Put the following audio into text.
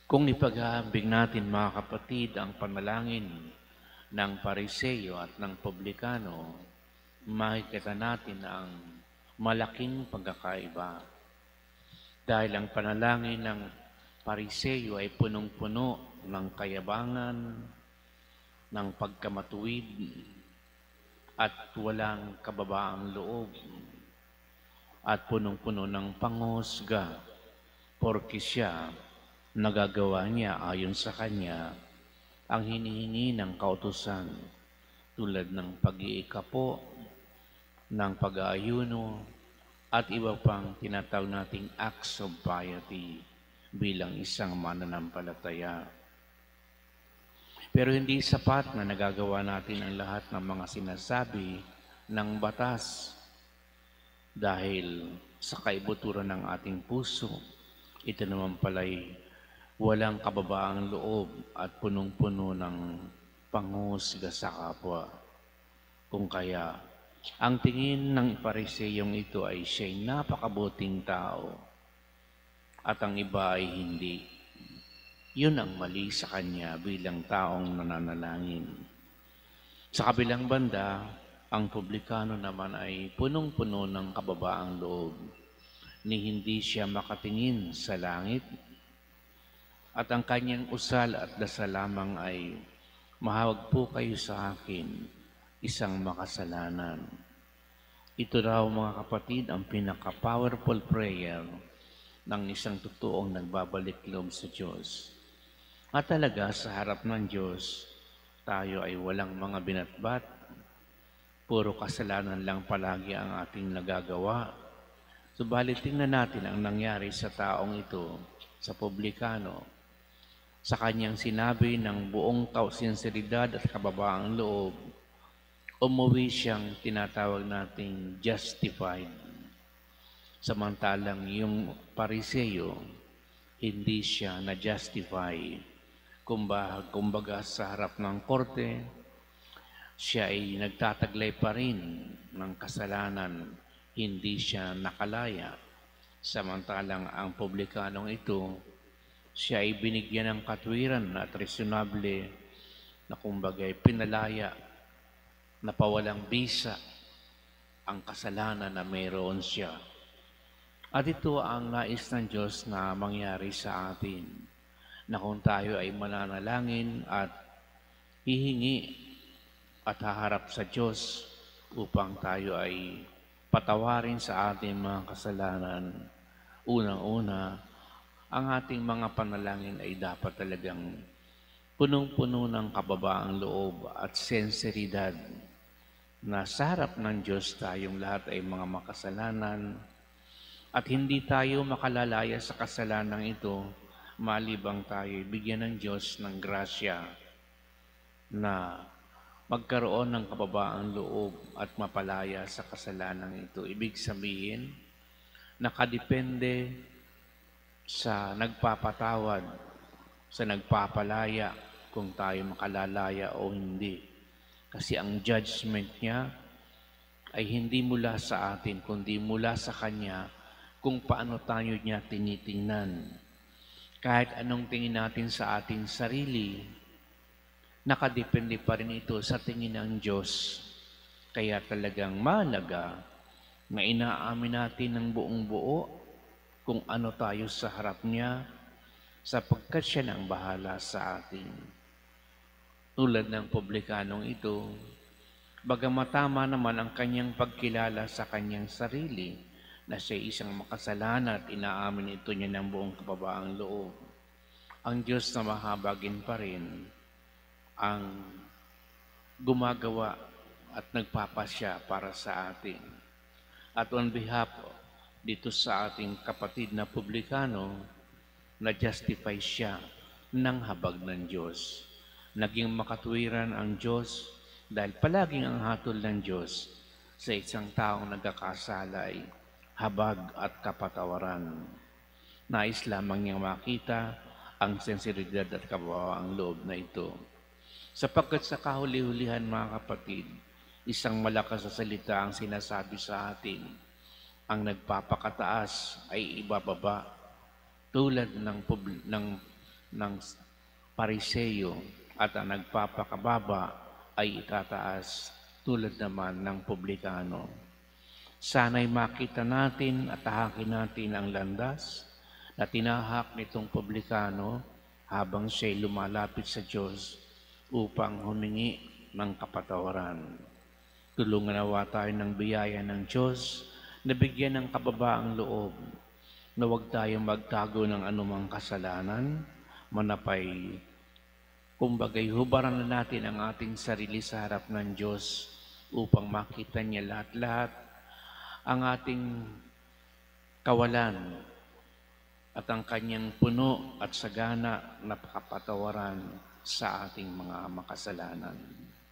Kung ipaghahambing natin mga kapatid ang panalangin ng Pariseo at ng Publikano, makikita natin ang malaking pagkakaiba. Dahil ang panalangin ng Pariseo ay punong-puno ng kayabangan, ng pagkamatuwid, at walang kababaang loob, at punong-puno ng panghusga, porke siya nagagawa niya ayon sa kanya ang hinihingi ng kautusan tulad ng pag-iikapo, ng pag-aayuno, at iba pang tinatawag nating acts of piety bilang isang mananampalataya. Pero hindi sapat na nagagawa natin ang lahat ng mga sinasabi ng batas dahil sa kaibuturan ng ating puso, ito naman pala'y walang kababaang loob at punong-puno ng panghusga sa kapwa. Kung kaya, ang tingin ng Pariseyong ito ay siya'y napakabuting tao at ang iba ay hindi. Yun ang mali sa kanya bilang taong nananalangin. Sa kabilang banda, ang Publikano naman ay punong-puno ng kababaang loob ni hindi siya makatingin sa langit at ang kanyang usal at dasal lamang ay, "Mahawag po kayo sa akin, isang makasalanan." Ito raw mga kapatid ang pinaka-powerful prayer ng isang totoong nagbabalik loob sa Diyos. At talaga sa harap ng Diyos, tayo ay walang mga binatbat. Puro kasalanan lang palagi ang ating nagagawa. Subalit tingnan natin ang nangyari sa taong ito, sa Publikano. Sa kanyang sinabi ng buong sinseridad at kababaang loob, umuwi siyang tinatawag nating justified. Samantalang yung Pariseo, hindi siya na-justify. Kumbaga sa harap ng korte, siya ay nagtataglay pa rin ng kasalanan, hindi siya nakalaya. Samantalang ang Publikanong ito, siya ay binigyan ng katwiran at reasonable na kumbaga pinalaya, na pawalang bisa ang kasalanan na mayroon siya. At ito ang nais ng Diyos na mangyari sa atin, na kung tayo ay mananalangin at hihingi at haharap sa Diyos upang tayo ay patawarin sa ating mga kasalanan, unang-una, ang ating mga panalangin ay dapat talagang punong-puno ng kababaang loob at senseridad na sa harap ng Diyos tayong lahat ay mga makasalanan at hindi tayo makalalaya sa kasalanan ito malibang tayo bigyan ng Diyos ng grasya na magkaroon ng kababaang loob at mapalaya sa kasalanan ito. Ibig sabihin, nakadepende sa nagpapatawad, sa nagpapalaya kung tayo makalalaya o hindi. Kasi ang judgment niya ay hindi mula sa atin, kundi mula sa Kanya kung paano tayo niya tinitingnan. Kahit anong tingin natin sa ating sarili, nakadepende pa rin ito sa tingin ng Diyos. Kaya talagang mahalaga na inaamin natin ng buong buo kung ano tayo sa harap niya sapagkat siya nang bahala sa atin. Tulad ng Publikanong ito, bagamat tama naman ang kanyang pagkilala sa kanyang sarili na siya isang makasalanan at inaamin ito niya ng buong kababaang loob, ang Diyos na mahabagin pa rin ang gumagawa at nagpapasya para sa atin. At on behalf dito sa ating kapatid na Publikano, na-justify siya ng habag ng Diyos. Naging makatwiran ang Diyos dahil palaging ang hatol ng Diyos sa isang taong nagkakasala ay habag at kapatawaran. Nais lamang niyang makita ang sensibilidad at kababaang loob na ito. Sapagkat sa kahuli-hulihan mga kapatid, isang malakas na salita ang sinasabi sa atin. Ang nagpapakataas ay ibababa tulad ng ng pariseyo at ang nagpapakababa ay itataas tulad naman ng publikano. Sana'y makita natin at tahakin natin ang landas na tinahak nitong publikano habang siya'y lumalapit sa Diyos upang humingi ng kapatawaran. Tulungan nawa tayo ng biyaya ng Diyos na bigyan ng kababaang loob na huwag tayong magtago ng anumang kasalanan, manapay kumbagay hubaran na natin ang ating sarili sa harap ng Diyos upang makita niya lahat-lahat ang ating kawalan at ang kanyang puno at sagana na kapatawaran sa ating mga makasalanan.